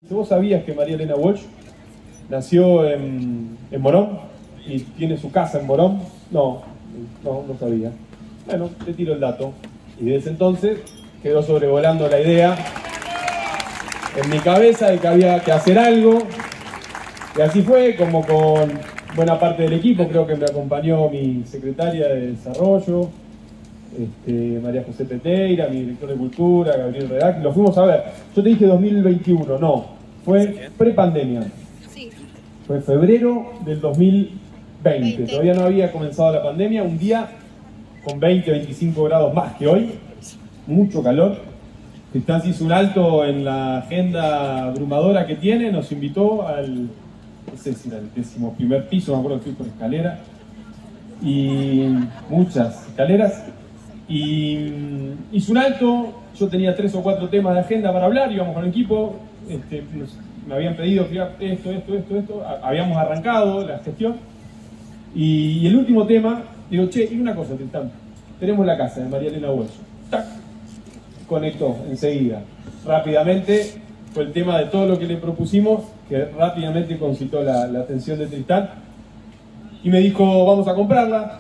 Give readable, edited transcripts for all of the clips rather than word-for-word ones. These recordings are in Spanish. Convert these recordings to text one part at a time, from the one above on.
¿Vos sabías que María Elena Walsh nació en Morón y tiene su casa en Morón? No sabía. Bueno, te tiro el dato. Y desde entonces quedó sobrevolando la idea en mi cabeza de que había que hacer algo. Y así fue, como con buena parte del equipo. Creo que me acompañó mi secretaria de Desarrollo, María José Peteira, mi director de Cultura, Gabriel Redac. Lo fuimos a ver. Yo te dije 2021, no. Fue prepandemia. Sí. Fue febrero del 2020. Todavía no había comenzado la pandemia. Un día con 20, 25 grados más que hoy. Mucho calor. Tristán hizo un alto en la agenda abrumadora que tiene. Nos invitó al, no sé si era el 11º piso, me acuerdo que fui por escalera. Y muchas escaleras. Y hizo un alto. Yo tenía 3 o 4 temas de agenda para hablar. Íbamos con el equipo. Me habían pedido que esto. Habíamos arrancado la gestión. Y el último tema, digo, che, y una cosa, Tristán. Tenemos la casa de María Elena Walsh. ¡Tac! Conectó enseguida. Rápidamente fue el tema de todo lo que le propusimos, que rápidamente concitó la atención de Tristán. Y me dijo, vamos a comprarla.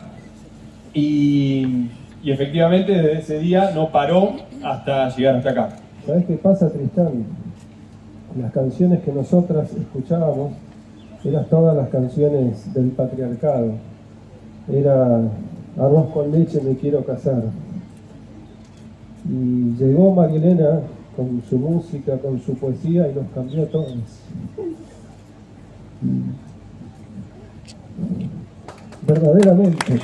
Y efectivamente desde ese día no paró hasta llegar hasta acá. ¿Sabés qué pasa, Tristán? Las canciones que nosotras escuchábamos eran todas las canciones del patriarcado. Era arroz con leche, me quiero casar. Y llegó María Elena con su música, con su poesía y nos cambió a todos. Verdaderamente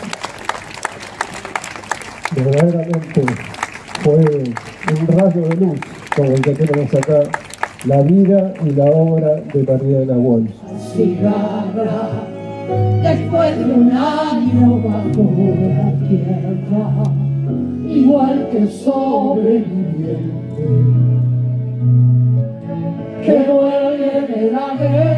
fue un rayo de luz como el que tenemos acá, la vida y la obra de María Elena Walsh. Cigarra, después de un año bajo la tierra, igual que sobreviviente que vuelve de la guerra.